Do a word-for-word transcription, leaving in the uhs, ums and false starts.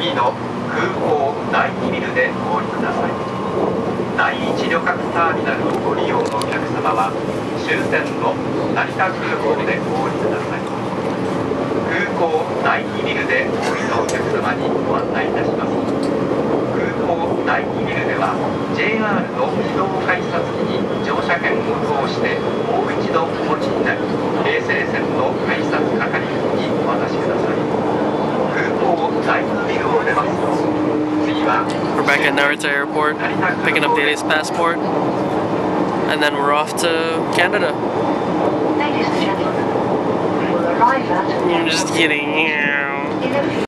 次の空港だいにビルでお降りください。だいいち旅客ターミナルをご利用のお客様は終点の成田空港でお降りください。空港だいにビルでお降りのお客様にご案内いたします。空港だいにビルでは ジェイアール の自動改札機に乗車券を通してもう一度お持ちになり、京成線の改札係員にお渡しください。空港だいにビルを出ますと、次は We're back at Narita Airport, picking up Day's passport, and then we're off to Canada. Ladies and gentlemen, we will arrive at... I'm just kidding.